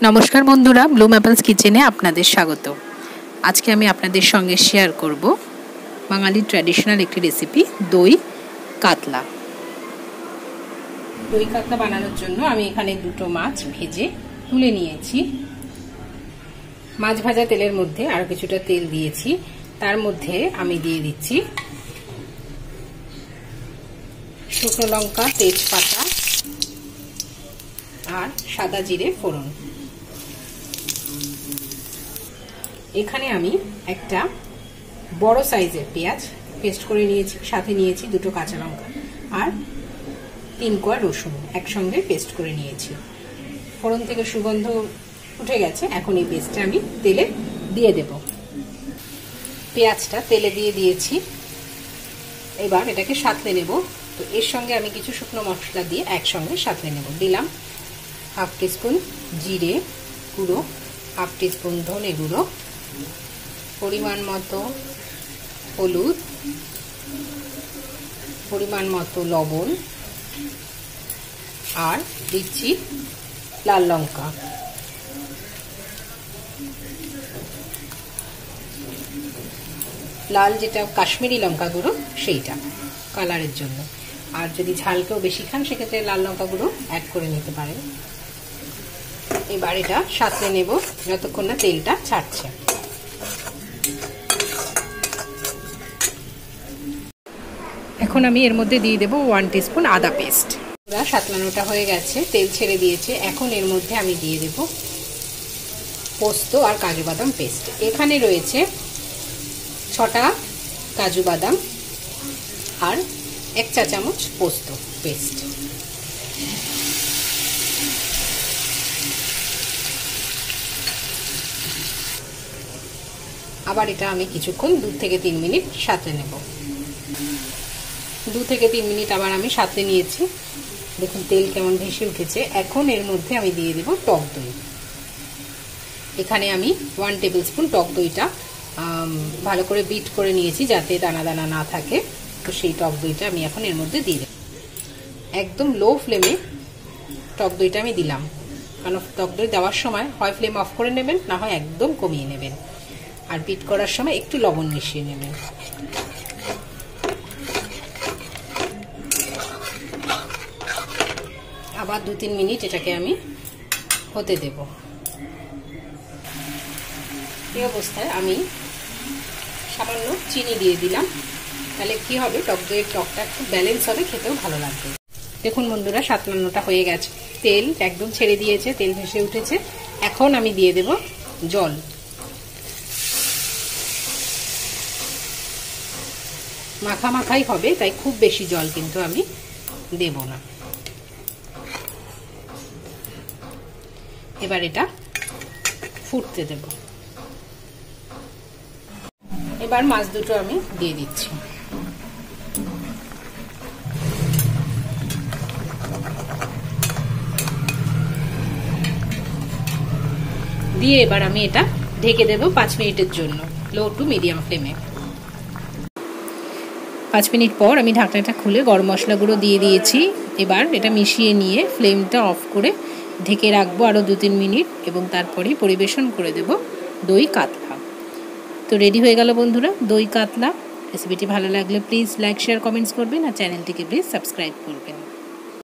নমস্কার বন্ধুরা, Bloom apples কিচেনে আপনাদের স্বাগত। আজকে আমি আপনাদের সঙ্গে শেয়ার করব বাঙালির ট্র্যাডিশনাল একটি রেসিপি, দই কাতলা। দই কাতলা বানানোর জন্য আমি এখানে দুটো মাছ ভেজে তুলে নিয়েছি। মাছ ভাজা তেলের মধ্যে আরও কিছুটা তেল দিয়েছি। তার মধ্যে আমি দিয়ে দিচ্ছি শুকনো লঙ্কা, তেজপাতা আর সাদা জিরে ফোড়ন। এখানে আমি একটা বড় সাইজের পেঁয়াজ পেস্ট করে নিয়েছি, সাথে নিয়েছি দুটো কাঁচা লঙ্কা আর 3 কোয়া রসুন একসঙ্গে পেস্ট করে নিয়েছি। ফোড়ন থেকে সুগন্ধ উঠে গেছে, এখন এই পেস্টটা আমি তেলে দিয়ে দেব। পেঁয়াজটা তেলে দিয়ে দিয়েছি, এবার এটাকে সাঁতলে নেব। তো এর সঙ্গে আমি কিছু শুকনো মশলা দিয়ে একসঙ্গে সাঁতলে নেব। দিলাম 1/2 টিস্পুন জিরে গুঁড়ো, 1/2 টিস্পুন ধনে গুঁড়ো, পরিমাণ মতো হলুদ, পরিমাণ মতো লবণ আর দিচ্ছি লাল লঙ্কা। লাল যেটা কাশ্মীরি লঙ্কা গুঁড়ো সেইটা কালারের জন্য, আর যদি ঝালকেও বেশি খান সেক্ষেত্রে লাল লঙ্কা গুঁড়ো অ্যাড করে নিতে পারেন। এবার এটা সাঁতলে নেব যতক্ষণ না তেলটা ছাড়ছে। এখন আমি এর মধ্যে দিয়ে দেবো 1 টিস্পুন আদা পেস্ট। পুরো সাঁতলানোটা হয়ে গেছে, তেল ছেড়ে দিয়েছে। এখন এর মধ্যে আমি দিয়ে দেব পোস্ত আর কাজু বাদাম পেস্ট। এখানে রয়েছে 6টা কাজু বাদাম আর 1 চা চামচ পোস্ত পেস্ট। আবার এটা আমি কিছুক্ষণ 2 থেকে 3 মিনিট সাঁতলে নেব। 2 থেকে 3 মিনিট আবার আমি সাঁতলে নিয়েছি। দেখুন তেল কেমন ভেসে উঠেছে। এখন এর মধ্যে আমি দিয়ে দেব টক দই। এখানে আমি 1 টেবিল স্পুন টক দইটা ভালো করে বিট করে নিয়েছি যাতে দানা দানা না থাকে। তো সেই টক দইটা আমি এখন এর মধ্যে দিয়ে দেব। একদম লো ফ্লেমে টক দইটা আমি দিলাম, কারণ টক দই দেওয়ার সময় হয় ফ্লেম অফ করে নেবেন, না হয় একদম কমিয়ে নেবেন। আর বিট করার সময় একটু লবণ মিশিয়ে নেবেন। আবার 2-3 মিনিট এটাকে আমি হতে দেব। এই অবস্থায় আমি সামান্য চিনি দিয়ে দিলাম, তাহলে কি হবে, টক দইয়ের টকটা একটু ব্যালেন্স হবে, খেতেও ভালো লাগবে। দেখুন বন্ধুরা, সাঁতলানোটা হয়ে গেছে, তেল একদম ছেড়ে দিয়েছে, তেল ভেসে উঠেছে। এখন আমি দিয়ে দেব জল। মাখা মাখাই হবে, তাই খুব বেশি জল কিন্তু আমি দেব না। এবার এটা ফুটতে দেব। এবার মাছ দুটো আমি দিয়ে দিচ্ছি। দিয়ে এবার আমি এটা ঢেকে দেব 5 মিনিটের জন্য, লো টু মিডিয়াম ফ্লেমে। 5 মিনিট পর আমি ঢাকনাটা খুলে গরম মশলা গুঁড়ো দিয়ে দিয়েছি। এবার এটা মিশিয়ে নিয়ে ফ্লেমটা অফ করে ঢেকে রাখবো আরও 2-3 মিনিট, এবং তারপরেই পরিবেশন করে দেব দই কাতলা। তো রেডি হয়ে গেল বন্ধুরা দই কাতলা। রেসিপিটি ভালো লাগলে প্লিজ লাইক, শেয়ার, কমেন্টস করবেন আর চ্যানেলটিকে প্লিজ সাবস্ক্রাইব করবেন।